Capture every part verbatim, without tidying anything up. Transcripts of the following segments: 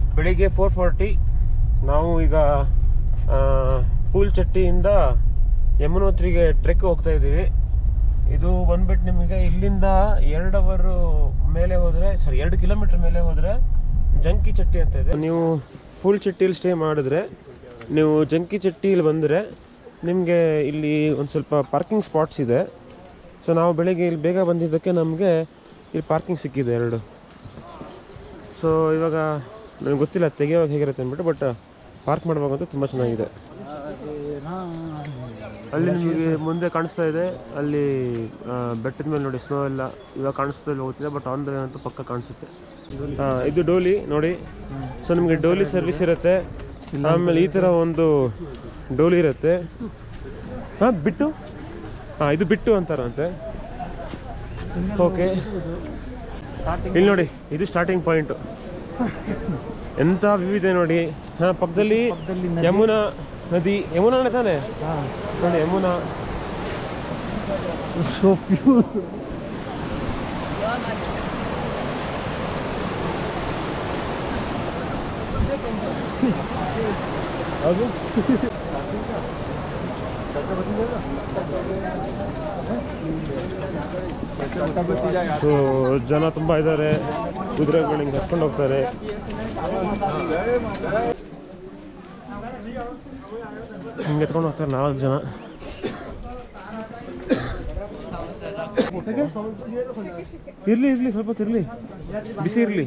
ಬೆಳಿಗ್ಗೆ four forty ನಾವು ಈಗ ಪೂಲ್ಚಟ್ಟಿಯಿಂದ ಯಮುನೋತ್ರಿಗೆ ಟ್ರೆಕ್ ಹೋಗ್ತಾ ಇದ್ದೀವಿ. ಇದು ಬಂದ್ಬಿಟ್ಟು ನಿಮಗೆ ಇಲ್ಲಿಂದ ಎರಡು ಅವರು ಮೇಲೆ ಹೋದರೆ ಸಾರಿ ಎರಡು ಕಿಲೋಮೀಟರ್ ಮೇಲೆ ಹೋದರೆ ಜಂಕಿ ಚಟ್ಟಿ ಅಂತ ಇದೆ. ನೀವು ಫುಲ್ ಚಟ್ಟಿಯಲ್ಲಿ ಸ್ಟೇ ಮಾಡಿದ್ರೆ, ನೀವು ಜಂಕಿ ಚಟ್ಟಿಯಲ್ಲಿ ಬಂದರೆ ನಿಮಗೆ ಇಲ್ಲಿ ಒಂದು ಸ್ವಲ್ಪ ಪಾರ್ಕಿಂಗ್ ಸ್ಪಾಟ್ಸ್ ಇದೆ. ಸೊ ನಾವು ಬೆಳಿಗ್ಗೆ ಇಲ್ಲಿ ಬೇಗ ಬಂದಿದ್ದಕ್ಕೆ ನಮಗೆ ಇಲ್ಲಿ ಪಾರ್ಕಿಂಗ್ ಸಿಕ್ಕಿದೆ ಎರಡು. ಸೊ ಇವಾಗ ನನಗೆ ಗೊತ್ತಿಲ್ಲ ತೆಗೆಯೋವಾಗ ಹೇಗಿರುತ್ತೆ ಅಂದ್ಬಿಟ್ಟು, ಬಟ್ ಪಾರ್ಕ್ ಮಾಡುವಾಗಂತೂ ತುಂಬ ಚೆನ್ನಾಗಿದೆ. ಅಲ್ಲಿ ನಿಮಗೆ ಮುಂದೆ ಕಾಣಿಸ್ತಾ ಇದೆ, ಅಲ್ಲಿ ಬೆಟ್ಟದ ಮೇಲೆ ನೋಡಿ ಸ್ನೋ ಎಲ್ಲ ಇವಾಗ ಕಾಣಿಸ್ತಾ ಹೋಗ್ತಿದೆ, ಬಟ್ ಆನ್ ದ ವೇ ಅಂತೂ ಪಕ್ಕ ಕಾಣಿಸುತ್ತೆ. ಹಾಂ, ಇದು ಡೋಲಿ ನೋಡಿ. ಸೊ ನಿಮಗೆ ಡೋಲಿ ಸರ್ವಿಸ್ ಇರುತ್ತೆ. ಆಮೇಲೆ ಈ ಥರ ಒಂದು ಡೋಲಿ ಇರುತ್ತೆ. ಹಾಂ, ಬಿಟ್ಟು ಹಾಂ ಇದು ಬಿಟ್ಟು ಅಂತಾರಂತೆ. ಓಕೆ, ಇಲ್ಲಿ ನೋಡಿ, ಇದು ಸ್ಟಾರ್ಟಿಂಗ್ ಪಾಯಿಂಟು. ಎಂಥ ವ್ಯೂ ಇದೆ ನೋಡಿ. ಹಾಂ, ಪಕ್ಕದಲ್ಲಿ ಯಮುನಾ ನದಿ. ಯಮುನಾನೇ ತಾನೆ ನೋಡಿ, ಯಮುನಾ. ಹೌದು, ಸೊ ಜನ ತುಂಬ ಇದ್ದಾರೆ. ಕುದುರೆಗಳಿಗೆ ಹತ್ಕೊಂಡು ಹೋಗ್ತಾರೆ. ಹಿಂಗೆ ಎತ್ಕೊಂಡು ಹೋಗ್ತಾರೆ ನಾಲ್ಕು ಜನ. ಇರ್ಲಿ ಇರ್ಲಿ ಸ್ವಲ್ಪ ಹೊತ್ತು ಇರ್ಲಿ, ಬಿಸಿ ಇರ್ಲಿ.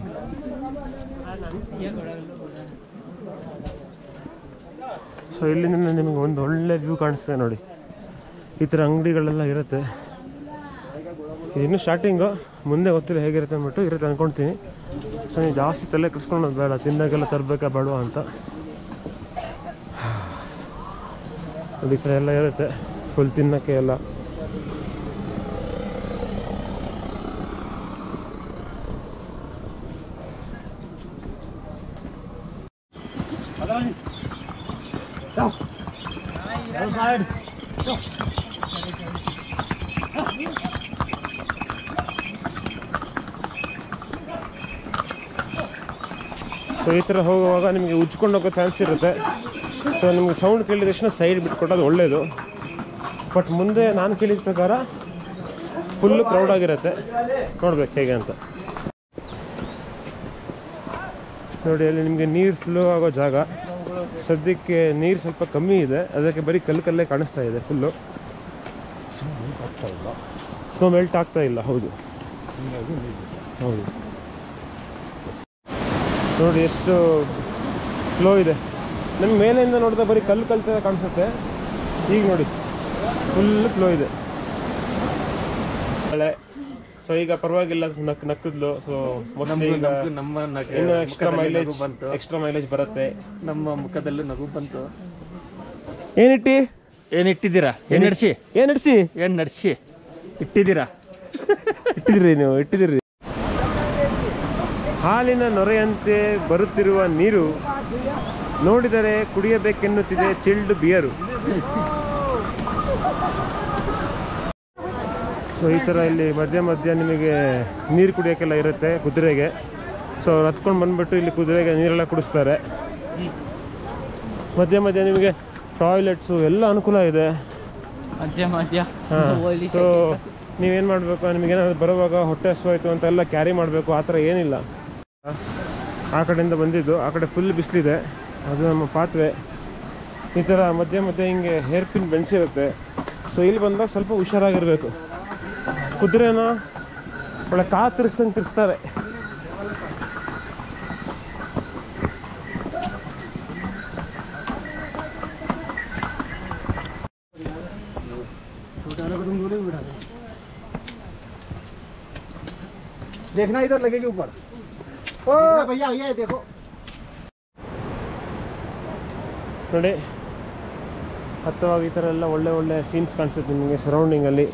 ಸೊ ಇಲ್ಲಿಂದ ನಿಮಗೆ ಒಂದು ಒಳ್ಳೆ ವ್ಯೂ ಕಾಣಿಸ್ತದೆ ನೋಡಿ. ಈ ಥರ ಅಂಗಡಿಗಳೆಲ್ಲ ಇರುತ್ತೆ. ಇನ್ನು ಸ್ಟಾರ್ಟಿಂಗು, ಮುಂದೆ ಗೊತ್ತಿಲ್ಲ ಹೇಗಿರುತ್ತೆ ಅಂದ್ಬಿಟ್ಟು ಇರುತ್ತೆ ಅಂದ್ಕೊಳ್ತೀನಿ. ಸೊ ನೀವು ಜಾಸ್ತಿ ತಲೆ ಕೆಡಿಸ್ಕೊಳ್ಳೋದು ಬೇಡ, ತಿಂದಾಗೆಲ್ಲ ತರಬೇಕಾ ಬೇಡವಾ ಅಂತ. ಈ ಥರ ಎಲ್ಲ ಇರುತ್ತೆ ಫುಲ್ ತಿನ್ನೋಕ್ಕೆ ಎಲ್ಲ. ಸೊ ಈ ಥರ ಹೋಗುವಾಗ ನಿಮಗೆ ಉಜ್ಕೊಂಡು ಹೋಗೋ ಚಾನ್ಸ್ ಇರುತ್ತೆ. ಸೊ ನಿಮಗೆ ಸೌಂಡ್ ಕೇಳಿದ ತಕ್ಷಣ ಸೈಡ್ ಬಿಟ್ಕೊಟ್ಟೋದು ಒಳ್ಳೆಯದು. ಬಟ್ ಮುಂದೆ ನಾನು ಕೇಳಿದ ಪ್ರಕಾರ ಫುಲ್ಲು ಕ್ರೌಡ್ ಆಗಿರುತ್ತೆ. ನೋಡ್ಬೇಕು ಹೇಗೆ ಅಂತ. ನೋಡಿ, ಅಲ್ಲಿ ನಿಮಗೆ ನೀರು ಫ್ಲೋ ಆಗೋ ಜಾಗ. ಸದ್ಯಕ್ಕೆ ನೀರು ಸ್ವಲ್ಪ ಕಮ್ಮಿ ಇದೆ, ಅದಕ್ಕೆ ಬರೀ ಕಲ್ಲು ಕಲ್ಲೇ ಕಾಣಿಸ್ತಾ ಇದೆ ಫುಲ್ಲು. ಸ್ನೋ ಮೆಲ್ಟ್ ಆಗ್ತಾ ಇಲ್ಲ. ಹೌದು ಹೌದು, ನೋಡಿ ಎಷ್ಟು ಫ್ಲೋ ಇದೆ. ನಮ್ಮ ಮೇಲಿಂದ ನೋಡಿದ್ರೆ ಬರೀ ಕಲ್ಲು ಕಲ್ಲು ಥರ ಕಾಣಿಸುತ್ತೆ. ಈಗ ನೋಡಿ ಫುಲ್ ಫ್ಲೋ ಇದೆ. ಸೊ ಈಗ ಪರವಾಗಿಲ್ಲ, ನಕ್ ನಕ್ಕಿದ್ಲು. ಸೊ ಇನ್ನು ಎಕ್ಸ್ಟ್ರಾ ಮೈಲೇಜ್ ಎಕ್ಸ್ಟ್ರಾ ಮೈಲೇಜ್ ಬರುತ್ತೆ. ನಮ್ಮ ಮುಖದಲ್ಲೂ ನಗು ಬಂತು. ಏನಿಟ್ಟಿ ಏನು ಇಟ್ಟಿದ್ದೀರಾ? ಏನು ನಡೆಸಿ ಏನು ನಡೆಸಿ ಏನು ನಡೆಸಿ ಇಟ್ಟಿದ್ದೀರಾ? ಇಟ್ಟಿದ್ರಿ ನೀವು ಇಟ್ಟಿದ್ದೀರಿ. ಹಾಲಿನ ನೊರೆಯಂತೆ ಬರುತ್ತಿರುವ ನೀರು ನೋಡಿದರೆ ಕುಡಿಯಬೇಕೆನ್ನುತ್ತಿದೆ ಚಿಲ್ಡ್ ಬಿಯರು. ಸೊ ಈ ಥರ ಇಲ್ಲಿ ಮಧ್ಯ ಮಧ್ಯ ನಿಮಗೆ ನೀರು ಕುಡಿಯೋಕ್ಕೆಲ್ಲ ಇರುತ್ತೆ ಕುದುರೆಗೆ. ಸೊ ಅವ್ರು ಹತ್ಕೊಂಡು ಬಂದುಬಿಟ್ಟು ಇಲ್ಲಿ ಕುದುರೆಗೆ ನೀರೆಲ್ಲ ಕುಡಿಸ್ತಾರೆ. ಮಧ್ಯ ಮಧ್ಯ ನಿಮಗೆ ಟಾಯ್ಲೆಟ್ಸು ಎಲ್ಲ ಅನುಕೂಲ ಇದೆ ಮಧ್ಯ ಮಧ್ಯ. ಹಾಂ, ಸೊ ನೀವೇನು ಮಾಡಬೇಕು, ನಿಮಗೇನಾದ್ರು ಬರುವಾಗ ಹೊಟ್ಟೆ ಹಸುವಾಯಿತು ಅಂತ ಎಲ್ಲ ಕ್ಯಾರಿ ಮಾಡಬೇಕು, ಆ ಥರ ಏನಿಲ್ಲ. ಆ ಕಡೆಯಿಂದ ಬಂದಿದ್ದು, ಆ ಕಡೆ ಫುಲ್ ಬಿಸಿಲಿದೆ. ಅದು ನಮ್ಮ ಪಾತ್ವೆ. ಈ ಥರ ಮಧ್ಯೆ ಮಧ್ಯೆ ಹಿಂಗೆ ಹೇರ್ ಪಿನ್ ಬೆಳೆಸಿರುತ್ತೆ. ಸೊ ಇಲ್ಲಿ ಬಂದಾಗ ಸ್ವಲ್ಪ ಹುಷಾರಾಗಿರಬೇಕು. ಕುದುರೆನ ಒಳ್ಳೆ ಕಾ ತಿರ್ಸ್ದಂಗೆ ತಿರ್ಸ್ತಾರೆ. देखना इधर लगेगी ऊपर। ओ भैया भैया देखो ನೋಡಿ, ಹತ್ತುವಾಗ ಈ ಥರ ಎಲ್ಲ ಒಳ್ಳೆ ಒಳ್ಳೆ ಸೀನ್ಸ್ ಕಾಣಿಸುತ್ತೆ ನಿಮಗೆ ಸರೌಂಡಿಂಗಲ್ಲಿ.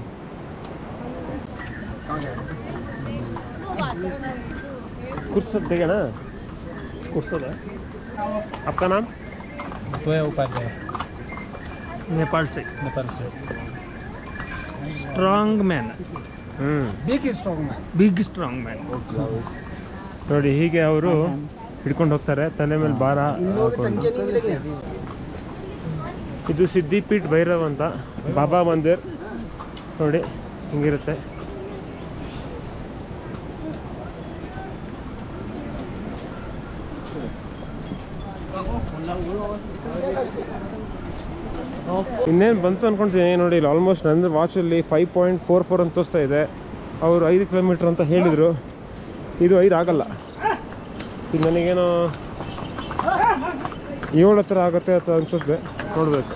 कुर्सद देगा ना, कुर्सद है। आपका नाम? तो है उपाध्याय, नेपाल से। नेपाल से strong man, big strong man, big strong man. ನೋಡಿ, ಹೀಗೆ ಅವರು ಹಿಡ್ಕೊಂಡು ಹೋಗ್ತಾರೆ, ತಲೆ ಮೇಲೆ ಭಾರ ಹಾಕೊಂಡು. ಇದು ಸಿದ್ದಿಪೀಠ್ ಭೈರವ್ ಅಂತ ಬಾಬಾ ಮಂದಿರ್ ನೋಡಿ, ಹಿಂಗಿರುತ್ತೆ. ಇನ್ನೇನು ಬಂತು ಅನ್ಕೊಂತೀನಿ ನೋಡಿ. ಇಲ್ಲಿ ಆಲ್ಮೋಸ್ಟ್ ನನ್ನ ವಾಚಲ್ಲಿ ಫೈವ್ ಪಾಯಿಂಟ್ ಫೋರ್ ಫೋರ್ ಅಂತ ತೋರಿಸ್ತಾ ಇದೆ. ಅವರು ಐದು ಕಿಲೋಮೀಟ್ರ್ ಅಂತ ಹೇಳಿದರು, ಇದು ಐದು ಆಗಲ್ಲ. ಇದು ನನಗೇನೋ ಏಳು ಹತ್ರ ಆಗುತ್ತೆ ಅಂತ ಅನಿಸುತ್ತೆ, ನೋಡಬೇಕು.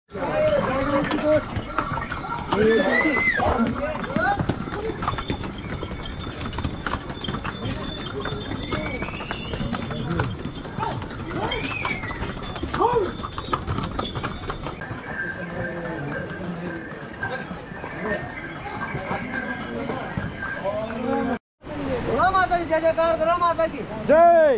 ಜೈ.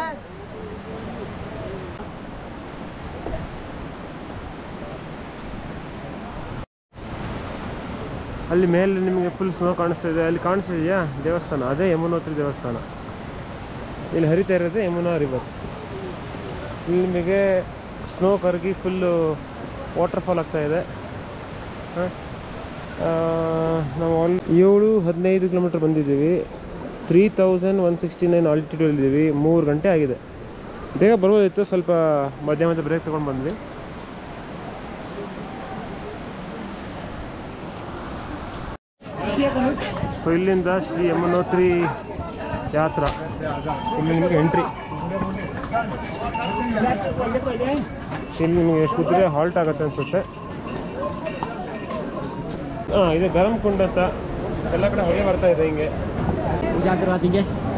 ಅಲ್ಲಿ ಮೇಲೆ ನಿಮಗೆ ಫುಲ್ ಸ್ನೋ ಕಾಣಿಸ್ತಾ ಇದೆ. ಅಲ್ಲಿ ಕಾಣಿಸ್ತಿದೆಯಾ ದೇವಸ್ಥಾನ? ಅದೇ ಯಮುನೋತ್ರಿ ದೇವಸ್ಥಾನ. ಇಲ್ಲಿ ಹರಿತಾ ಇರೋದೇ ಯಮುನಾ ರಿವರ್. ಇಲ್ಲಿ ನಿಮಗೆ ಸ್ನೋ ಕರಗಿ ಫುಲ್ಲು ವಾಟರ್ಫಾಲ್ ಆಗ್ತಾ ಇದೆ. ನಾವು ಆಲ್ ಏಳು ಹದಿನೈದು ಕಿಲೋಮೀಟ್ರ್ ಬಂದಿದ್ದೀವಿ. Three thousand one sixty nine ಆಲ್ಟಿಟ್ಯೂಡಲ್ಲಿದ್ದೀವಿ. ಮೂರು ಗಂಟೆ ಆಗಿದೆ. ಬೇಗ ಬರ್ಬೋದಿತ್ತು, ಸ್ವಲ್ಪ ಮಧ್ಯ ಮಧ್ಯ ಬ್ರೇಕ್ ತೊಗೊಂಡು ಬಂದ್ವಿ. ಸೊ ಇಲ್ಲಿಂದ ಶ್ರೀ ಯಮುನೋತ್ರಿ ಯಾತ್ರಾ, ಇಲ್ಲಿ ನಿಮಗೆ ಎಂಟ್ರಿ. ಇಲ್ಲಿ ನಿಮಗೆ ಕುದುರೆ ಹಾಲ್ಟ್ ಆಗುತ್ತೆ ಅನಿಸುತ್ತೆ. ಹಾಂ, ಇದು ಗರಂ ಕುಂಡ್ ಅಂತ ಎಲ್ಲ ಕಡೆ ಹೊಗೆ ಬರ್ತಾ ಇದೆ ಹಿಂಗೆ. ಹಿಂಗೆ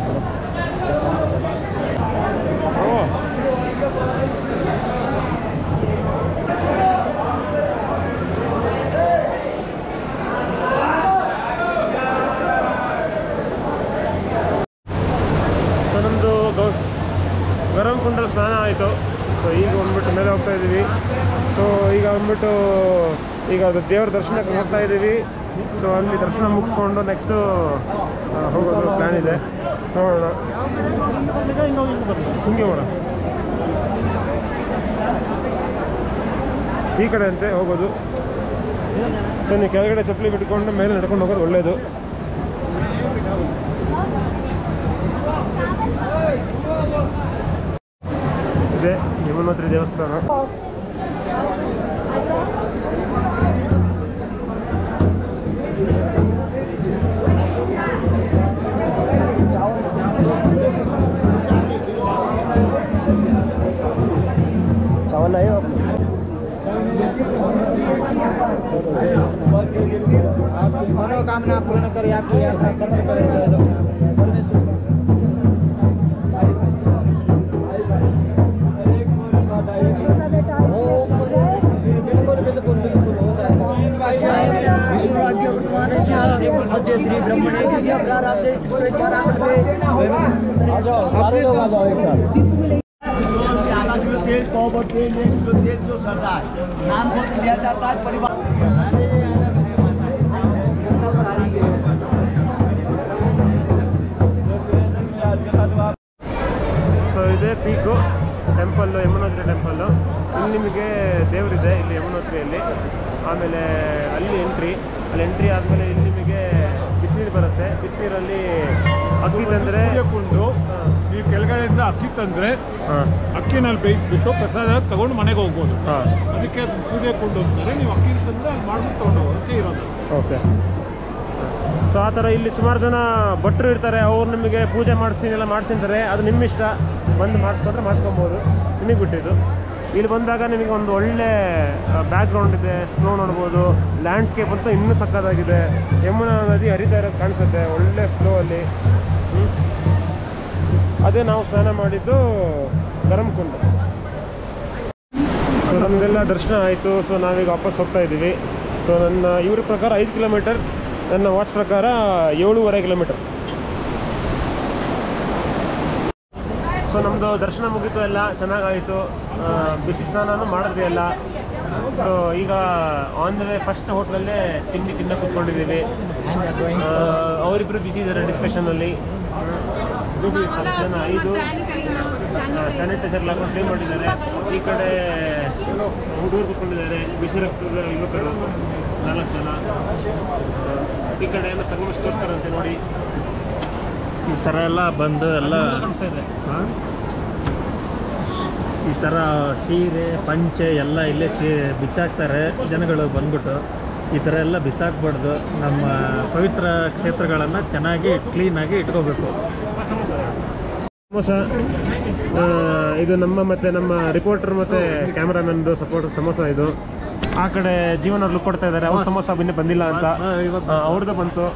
ಸೊ ನಮ್ಮದು ಗೌ ಗರಂ ಕುಂಡಲ್ಲಿ ಸ್ನಾನ ಆಯಿತು. ಸೊ ಈಗ ಬಂದ್ಬಿಟ್ಟು ಮೇಲೆ ಹೋಗ್ತಾ ಇದ್ದೀವಿ. ಸೊ ಈಗ ಬಂದ್ಬಿಟ್ಟು ಈಗ ಅದು ದೇವ್ರ ದರ್ಶನಕ್ಕೆ ಹೋಗ್ತಾ ಇದ್ದೀವಿ. ಸೊ ಅಲ್ಲಿ ದರ್ಶನ ಮುಗಿಸ್ಕೊಂಡು ನೆಕ್ಸ್ಟು ಹೋಗೋದು ಪ್ಲ್ಯಾನ್ ಇದೆ. ನೋಡೋಣ, ಹಿಂಗೆ ಮಾಡೋಣ. ಈ ಕಡೆ ಅಂತೆ ಹೋಗೋದು. ಸೊ ನೀವು ಕೆಳಗಡೆ ಚಪ್ಪಲಿ ಬಿಟ್ಕೊಂಡು ಮೇಲೆ ನಡ್ಕೊಂಡು ಹೋಗೋದು ಒಳ್ಳೆಯದು. ಇದೆ ಯಮುನೋತ್ರಿ ದೇವಸ್ಥಾನ. चावल आए आप मनोकामना पूर्ण करे, आपकी यात्रा सफल करे। जय जगन्नाथ। परमेश्वर श्री ब्रह्मणे प्रारब्धे आ जाओ, सारे लोग आ जाओ एक साथ। तेल पावर तेल एक किलो तेल जो सदा नाम को लिया जाता है परिवार। ಸೊ ಇದೇ ಪೀಕು ಟೆಂಪಲ್ಲು, ಯಮುನೋತ್ರಿ ಟೆಂಪಲ್ಲು. ಇಲ್ಲಿ ನಿಮಗೆ ದೇವರಿದೆ ಇಲ್ಲಿ ಯಮುನೋತ್ರಿಯಲ್ಲಿ. ಆಮೇಲೆ ಅಲ್ಲಿ ಎಂಟ್ರಿ, ಅಲ್ಲಿ ಎಂಟ್ರಿ ಆದಮೇಲೆ ಇಲ್ಲಿ ನಿಮಗೆ ಬಿಸಿನೀರು ಬರುತ್ತೆ. ಬಿಸಿನೀರಲ್ಲಿ ಅಕ್ಕಿ ತಂದರೆ ಕೊಂಡು ನೀವು ಕೆಳಗಡೆಯಿಂದ ಅಕ್ಕಿ ತಂದರೆ ಹಾಂ ಅಕ್ಕಿನಲ್ಲಿ ಬೇಯಿಸ್ಬಿಟ್ಟು ಪ್ರಸಾದ ತಗೊಂಡು ಮನೆಗೆ ಹೋಗ್ಬೋದು. ಹಾಂ, ಅದಕ್ಕೆ ಅದು ಸೂರ್ಯ ಕೊಂಡು ಅಂತಾರೆ. ನೀವು ಅಕ್ಕಿ ತಂದರೆ ಅಲ್ಲಿ ಮಾಡ್ಬಿಟ್ಟು ತೊಗೊಂಡು ಹೋಗೋಕ್ಕೆ ಇರೋದು. ಓಕೆ. ಸೊ ಆ ಥರ ಇಲ್ಲಿ ಸುಮಾರು ಜನ ಭಟ್ರು ಇರ್ತಾರೆ. ಅವ್ರು ನಿಮಗೆ ಪೂಜೆ ಮಾಡಿಸ್ತೀನಿ ಎಲ್ಲ ಮಾಡ್ತಿರ್ತಾರೆ. ಅದು ನಿಮ್ಮ ಇಷ್ಟ, ಬಂದು ಮಾಡಿಸ್ಕೊಂಡ್ರೆ ಮಾಡಿಸ್ಕೊಬೋದು, ನಿಮಗೆ ಬಿಟ್ಟಿದ್ದು. ಇಲ್ಲಿ ಬಂದಾಗ ನಿಮಗೆ ಒಂದು ಒಳ್ಳೆ ಬ್ಯಾಕ್ಗ್ರೌಂಡ್ ಇದೆ, ಸ್ನೋ ನೋಡ್ಬೋದು. ಲ್ಯಾಂಡ್ಸ್ಕೇಪ್ ಅಂತೂ ಇನ್ನೂ ಸಕ್ಕತ್ತಾಗಿದೆ. ಯಮುನಾ ನದಿ ಹರಿತಾ ಇರೋದು ಕಾಣಿಸುತ್ತೆ, ಒಳ್ಳೆ ಫ್ಲೋ ಅಲ್ಲಿ. ಅದೇ ನಾವು ಸ್ನಾನ ಮಾಡಿದ್ದು ಗರಂ ಕುಂಡ. ಸೊ ನಮಗೆಲ್ಲ ದರ್ಶನ ಆಯಿತು. ಸೊ ನಾವೀಗ ವಾಪಸ್ ಹೋಗ್ತಾ ಇದ್ದೀವಿ. ಸೊ ನನ್ನ ಇವ್ರ ಪ್ರಕಾರ ಐದು ಕಿಲೋಮೀಟರ್, ನನ್ನ ವಾಚ್ ಪ್ರಕಾರ ಏಳೂವರೆ ಕಿಲೋಮೀಟರ್. ಸೊ ನಮ್ಮದು ದರ್ಶನ ಮುಗೀತು, ಎಲ್ಲ ಚೆನ್ನಾಗಾಯಿತು. ಬಿಸಿ ಸ್ನಾನನೂ ಮಾಡಿದ್ವಿ ಎಲ್ಲ. ಸೊ ಈಗ ಆನ್ ದ ವೇ ಫಸ್ಟ್ ಹೋಟ್ಲಲ್ಲೇ ತಿಂಡಿ ತಿನ್ನಕ್ಕೆ ಕೂತ್ಕೊಂಡಿದ್ದೀವಿ. ಅವರಿಬ್ಬರು ಬಿಸಿ ಇದ್ದಾರೆ ಡಿಸ್ಕಷನಲ್ಲಿ. ಜನ ಐದು ಸ್ಯಾನಿಟೈಸರ್ ಹಾಕೊಂಡು ಕ್ಲೀನ್ ಮಾಡಿದ್ದಾರೆ. ಈ ಕಡೆ ಹುಡುಗರು ಕೂತ್ಕೊಂಡಿದ್ದಾರೆ, ಬಿಸಿ ರಕ್ತದ ಯುವಕರು ನಾಲ್ಕು ಜನ. ಈ ಕಡೆ ಎಲ್ಲ ಸಂಗಮೇಶ್ ತೋರಿಸ್ತಾರಂತೆ ನೋಡಿ. ಈ ಥರ ಎಲ್ಲ ಬಂದು ಎಲ್ಲ ಕಾಣಿಸ್ತಾ ಇದೆ. ಈ ಥರ ಸೀರೆ ಪಂಚೆ ಎಲ್ಲ ಇಲ್ಲೇ ಸೀ ಬಿಚ್ಚಾಕ್ತಾರೆ ಜನಗಳು ಬಂದ್ಬಿಟ್ಟು. ಈ ಥರ ಎಲ್ಲ ಬಿಸಾಕ್ಬಾರ್ದು. ನಮ್ಮ ಪವಿತ್ರ ಕ್ಷೇತ್ರಗಳನ್ನು ಚೆನ್ನಾಗಿ ಕ್ಲೀನಾಗಿ ಇಟ್ಕೋಬೇಕು. ಸಮೋಸ ಇದು ನಮ್ಮ ಮತ್ತು ನಮ್ಮ ರಿಪೋರ್ಟರ್ ಮತ್ತು ಕ್ಯಾಮ್ರಾಮನ್ದು ಸಪೋರ್ಟ್ ಸಮೋಸ ಇದು. ಆ ಕಡೆ ಜೀವನ ಅವ್ರು ಲುಕ್ ಕೊಡ್ತಾ ಇದ್ದಾರೆ. ಅವ್ರ ಸಮೋಸ ಇನ್ನೂ ಬಂದಿಲ್ಲ ಅಂತ, ಅವ್ರದ್ದು ಬಂತು.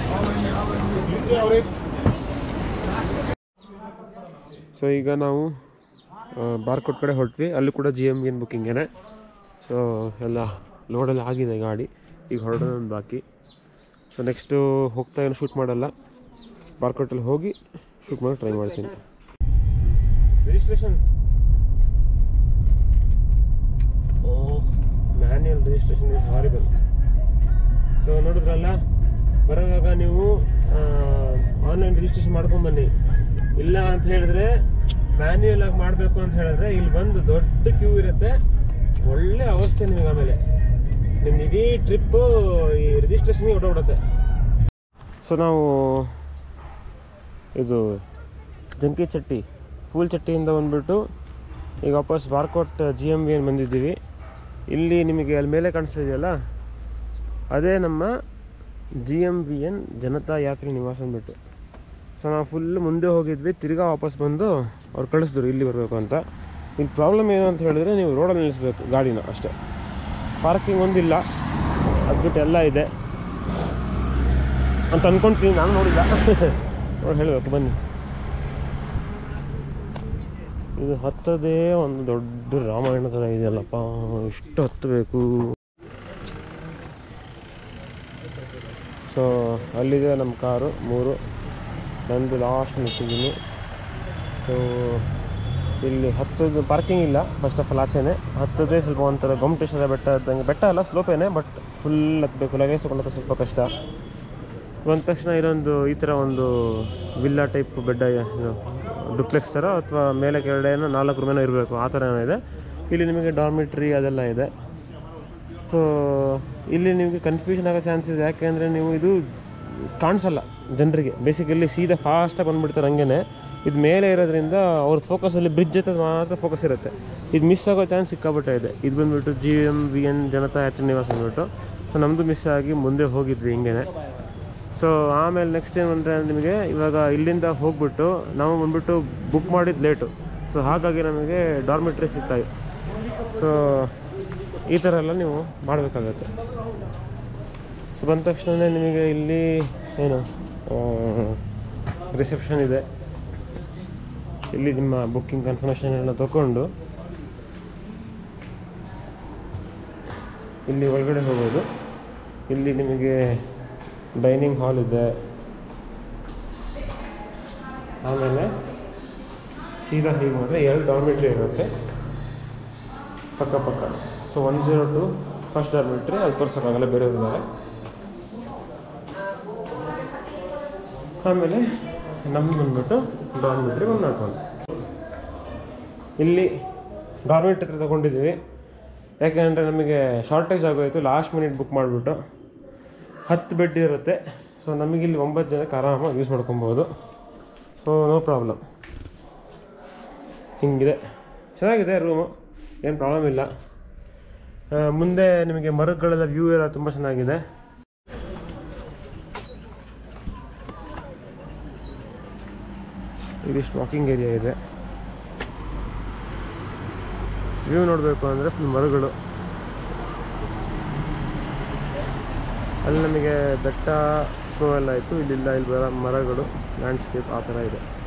ಸೊ ಈಗ ನಾವು ಬಾರ್ಕೋಟ್ ಕಡೆ ಹೊರಟ್ವಿ. ಅಲ್ಲಿ ಕೂಡ ಜಿ ಎಮ್ ಏನು ಬುಕ್ಕಿಂಗೇನೆ. ಸೊ ಎಲ್ಲ ಲೋಡೆಲ್ಲ ಆಗಿದೆ ಗಾಡಿ, ಈಗ ಹೊರಡೋದೊಂದು ಬಾಕಿ. ಸೊ ನೆಕ್ಸ್ಟು ಹೋಗ್ತಾ ಏನು ಶೂಟ್ ಮಾಡಲ್ಲ, ಬಾರ್ಕೋಟಲ್ಲಿ ಹೋಗಿ ಶೂಟ್ ಮಾಡಿ ಟ್ರೈ ಮಾಡ್ತೀನಿ. Registration oh manual registration is horrible. So ನೋಡಿದ್ರಲ್ಲ, ಬರುವಾಗ ನೀವು ಆನ್ಲೈನ್ ರಿಜಿಸ್ಟ್ರೇಷನ್ ಮಾಡ್ಕೊಂಬನ್ನಿ. ಇಲ್ಲ ಅಂತ ಹೇಳಿದ್ರೆ ಮ್ಯಾನ್ಯಲ್ ಆಗಿ ಮಾಡಬೇಕು ಅಂತ ಹೇಳಿದ್ರೆ ಇಲ್ಲಿ ಬಂದು ದೊಡ್ಡ ಕ್ಯೂ ಇರುತ್ತೆ. ಒಳ್ಳೆ ಅವಸ್ಥೆ ನಿಮಗೆ. ಆಮೇಲೆ ನಿಮ್ಮ ಇಡೀ ಟ್ರಿಪ್ಪು ಈ ರಿಜಿಸ್ಟ್ರೇಷನ್ಗೆ ಹೊರಟೋಗ್ಬಿಡುತ್ತೆ. ಸೊ ನಾವು ಇದು ಜಂಕಿ ಚಟ್ಟಿ ಫೂಲ್ ಚಟ್ಟಿಯಿಂದ ಬಂದುಬಿಟ್ಟು ಈಗ ವಾಪಸ್ ಬಾರ್ಕೋಟ್ ಜಿ ಎಮ್ ವಿ ಏನು ಬಂದಿದ್ದೀವಿ. ಇಲ್ಲಿ ನಿಮಗೆ ಅಲ್ಲಿ ಮೇಲೆ ಕಾಣಿಸ್ತಾ ಇದೆಯಲ್ಲ, ಅದೇ ನಮ್ಮ G M V N Janata Yatri Niwas ಅಂದ್ಬಿಟ್ಟು. ಸೊ ನಾವು ಫುಲ್ ಮುಂದೆ ಹೋಗಿದ್ವಿ, ತಿರ್ಗಾ ವಾಪಸ್ ಬಂದು ಅವ್ರು ಕಳಿಸಿದ್ರು ಇಲ್ಲಿ ಬರಬೇಕು ಅಂತ. ಇಲ್ಲಿ ಪ್ರಾಬ್ಲಮ್ ಏನು ಅಂತ ಹೇಳಿದ್ರೆ, ನೀವು ರೋಡಲ್ಲಿ ನಿಲ್ಲಿಸ್ಬೇಕು ಗಾಡಿನ ಅಷ್ಟೇ. ಪಾರ್ಕಿಂಗ್ ಒಂದಿಲ್ಲ, ಅದು ಬಿಟ್ಟು ಎಲ್ಲ ಇದೆ ಅಂತ ಅಂದ್ಕೊಳ್ತೀನಿ. ನಾನು ನೋಡಿಲ್ಲ, ನೋಡಿ ಹೇಳಬೇಕು ಬನ್ನಿ. ಇದು ಹತ್ತದೇ ಒಂದು ದೊಡ್ಡ ರಾಮಾಯಣ ಥರ ಇದೆಯಲ್ಲಪ್ಪ, ಇಷ್ಟು ಹತ್ತಬೇಕು. ಸೊ ಅಲ್ಲಿದೆ ನಮ್ಮ ಕಾರು ಮೂರು, ನಂದು ಲಾಸ್ಟ್ ನಿಂತಿದ್ದೀನಿ. ಸೊ ಇಲ್ಲಿ ಹತ್ತದು ಪಾರ್ಕಿಂಗ್ ಇಲ್ಲ ಫಸ್ಟ್ ಆಫ್ ಆಲ್. ಆಚೆನೆ ಹತ್ತದೇ ಸ್ವಲ್ಪ ಒಂಥರ ಗೊಮ್ಮಟೇಶ್ವರ ಬೆಟ್ಟ ಇದ್ದಂಗೆ. ಬೆಟ್ಟ ಅಲ್ಲ, ಸ್ಲೋಪೇನೆ, ಬಟ್ ಫುಲ್ ಹತ್ತಬೇಕು. ಲಗೇಜ್ ತೊಗೊಂಡ್ರೆ ಸ್ವಲ್ಪ ಕಷ್ಟ. ಬಂದ ತಕ್ಷಣ ಇಲ್ಲೊಂದು ಈ ಥರ ಒಂದು ವಿಲ್ಲಾ ಟೈಪ್ ಬೆಡ್ಡ, ಡುಪ್ಲೆಕ್ಸ್ ಥರ ಅಥವಾ ಮೇಲೆ ಕೆಳಗಡೆ ಏನೋ ನಾಲ್ಕು ರೂಮೇನೋ ಇರಬೇಕು, ಆ ಥರ ಏನೋ ಇದೆ. ಇಲ್ಲಿ ನಿಮಗೆ ಡಾರ್ಮಿಟ್ರಿ ಅದೆಲ್ಲ ಇದೆ. ಸೊ ಇಲ್ಲಿ ನಿಮಗೆ ಕನ್ಫ್ಯೂಷನ್ ಆಗೋ ಚಾನ್ಸ್ ಇದೆ. ಯಾಕೆಂದರೆ ನೀವು ಇದು ಕಾಣಿಸಲ್ಲ ಜನರಿಗೆ. ಬೇಸಿಕಲಿ ಸೀದಾ ಫಾಸ್ಟಾಗಿ ಬಂದುಬಿಡ್ತಾರೆ ಹಂಗೇ. ಇದು ಮೇಲೆ ಇರೋದ್ರಿಂದ ಅವ್ರ ಫೋಕಸಲ್ಲಿ ಬ್ರಿಡ್ಜ್ ಜೊತೆ ಮಾತ್ರ ಫೋಕಸ್ ಇರುತ್ತೆ. ಇದು ಮಿಸ್ ಆಗೋ ಚಾನ್ಸ್ ಸಿಕ್ಕಾಬಿಟ್ಟೆ ಇದೆ. ಇದು ಬಂದುಬಿಟ್ಟು G M V N Janata Yatri Niwas ಅಂದ್ಬಿಟ್ಟು. ಸೊ ನಮ್ಮದು ಮಿಸ್ ಆಗಿ ಮುಂದೆ ಹೋಗಿದ್ವಿ ಹಿಂಗೇ. ಸೊ ಆಮೇಲೆ ನೆಕ್ಸ್ಟ್ ಏನು ಅಂದರೆ ನಿಮಗೆ ಇವಾಗ ಇಲ್ಲಿಂದ ಹೋಗ್ಬಿಟ್ಟು ನಾವು ಬಂದುಬಿಟ್ಟು ಬುಕ್ ಮಾಡಿದ್ದು ಲೇಟು. ಸೊ ಹಾಗಾಗಿ ನಮಗೆ ಡಾರ್ಮಿಟ್ರಿ ಸಿಗ್ತಾಯಿದೆ. ಸೊ ಈ ಥರ ಎಲ್ಲ ನೀವು ಮಾಡಬೇಕಾಗತ್ತೆ. ಸೊ ಬಂದ ತಕ್ಷಣ ನಿಮಗೆ ಇಲ್ಲಿ ಏನು ರಿಸೆಪ್ಷನ್ ಇದೆ. ಇಲ್ಲಿ ನಿಮ್ಮ ಬುಕ್ಕಿಂಗ್ ಕನ್ಫರ್ಮೇಷನ್ ಎಲ್ಲ ತಗೊಂಡು ಇಲ್ಲಿ ಒಳಗಡೆ ಹೋಗೋದು. ಇಲ್ಲಿ ನಿಮಗೆ ಡೈನಿಂಗ್ ಹಾಲ್ ಇದೆ. ಆಮೇಲೆ ಸೀದಾ ಹೀಗೆ ಹೋದರೆ ಎರಡು ಡಾರ್ಮಿಟ್ರಿ ಇರುತ್ತೆ ಪಕ್ಕ ಪಕ್ಕ. So one zero two first dormitory, ಅದು ತೋರ್ಸೋಕ್ಕಾಗಲ್ಲ, ಬೇರೆ ಇದ್ದಾರೆ. ಆಮೇಲೆ ನಮ್ದು ಬಂದ್ಬಿಟ್ಟು ಡಾರ್ಮಿಟ್ರಿ ಒಂದು ನಾಲ್ಕೊಂಡು. ಇಲ್ಲಿ ಡಾರ್ಮಿಟ್ರಿ ಹತ್ರ ತೊಗೊಂಡಿದ್ದೀವಿ. ಯಾಕೆಂದರೆ ನಮಗೆ ಶಾರ್ಟೇಜ್ ಆಗೋಯಿತು. ಲಾಸ್ಟ್ ಮಿನಿಟ್ ಬುಕ್ ಮಾಡಿಬಿಟ್ಟು ಹತ್ತು ಬೆಡ್ ಇರುತ್ತೆ. ಸೊ ನಮಗಿಲ್ಲಿ ಒಂಬತ್ತು ಜನಕ್ಕೆ ಆರಾಮಾಗಿ ಯೂಸ್ ಮಾಡ್ಕೊಬೋದು. So no problem. ಹಿಂಗಿದೆ, ಚೆನ್ನಾಗಿದೆ ರೂಮು, ಏನು ಪ್ರಾಬ್ಲಮ್ ಇಲ್ಲ. ಮುಂದೆ ನಿಮಗೆ ಮರಗಳೆಲ್ಲ ವ್ಯೂ ಎಲ್ಲ ತುಂಬ ಚೆನ್ನಾಗಿದೆ. ಇದಿಷ್ಟು ವಾಕಿಂಗ್ ಏರಿಯಾ ಇದೆ. ವ್ಯೂ ನೋಡಬೇಕು ಅಂದರೆ ಫುಲ್ ಮರಗಳು. ಅಲ್ಲಿ ನಮಗೆ ಬೆಟ್ಟ ಸ್ನೋ ಎಲ್ಲ ಇತ್ತು, ಇಲ್ಲಿಲ್ಲ. ಇಲ್ಲಿ ಬರೋ ಮರಗಳು, ಲ್ಯಾಂಡ್ಸ್ಕೇಪ್ ಆ ಥರ ಇದೆ.